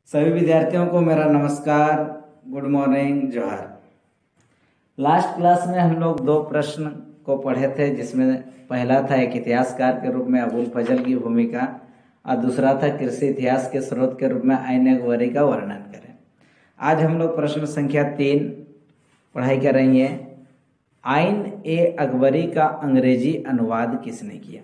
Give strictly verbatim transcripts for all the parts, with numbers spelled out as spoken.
सभी विद्यार्थियों को मेरा नमस्कार, गुड मॉर्निंग, जोहार। लास्ट क्लास में हम लोग दो प्रश्न को पढ़े थे, जिसमें पहला था एक इतिहासकार के रूप में अबुल फजल की भूमिका और दूसरा था कृषि इतिहास के स्रोत के रूप में आइन अकबरी का वर्णन करें। आज हम लोग प्रश्न संख्या तीन पढ़ाई कर रही हैं। आइन ए अकबरी का अंग्रेजी अनुवाद किसने किया?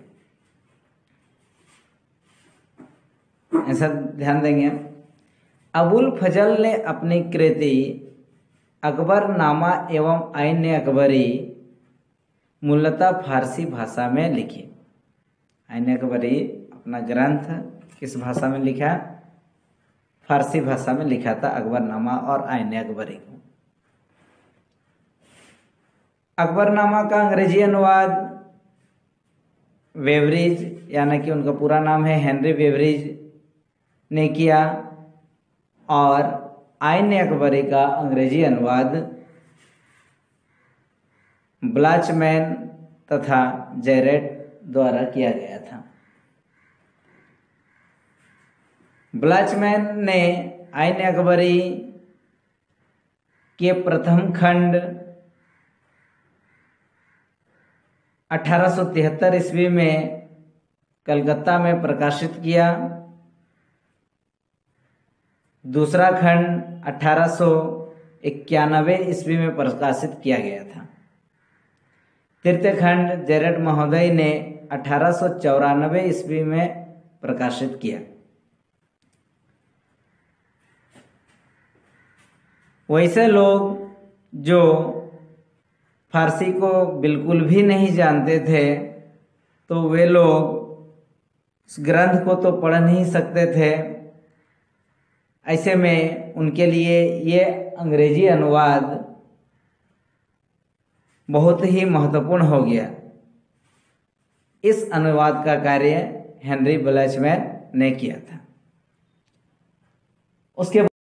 ऐसा ध्यान देंगे। अबुल फजल ने अपनी कृति अकबरनामा एवं आइन अकबरी मूलतः फारसी भाषा में लिखी। आइन अकबरी अपना ग्रंथ किस भाषा में लिखा? फारसी भाषा में लिखा था अकबरनामा और आइन अकबरी को। अकबरनामा का अंग्रेजी अनुवाद वेवरिज, यानी कि उनका पूरा नाम है हेनरी वेवरिज, ने किया और आइन अकबरी का अंग्रेजी अनुवाद ब्लाचमैन तथा जेरेट द्वारा किया गया था। ब्लाचमैन ने आइन अकबरी के प्रथम खंड अठारह सौ तिहत्तर ईस्वी में कलकत्ता में प्रकाशित किया। दूसरा खंड अठारह सौ इक्यानवे ईस्वी में प्रकाशित किया गया था। तृतीय खंड जेरेट महोदय ने अठारह सौ चौरानवे ईस्वी में प्रकाशित किया। वैसे लोग जो फारसी को बिल्कुल भी नहीं जानते थे, तो वे लोग उस ग्रंथ को तो पढ़ नहीं सकते थे। ऐसे में उनके लिए ये अंग्रेजी अनुवाद बहुत ही महत्वपूर्ण हो गया। इस अनुवाद का कार्य हेनरी ब्लैचमैन ने किया था। उसके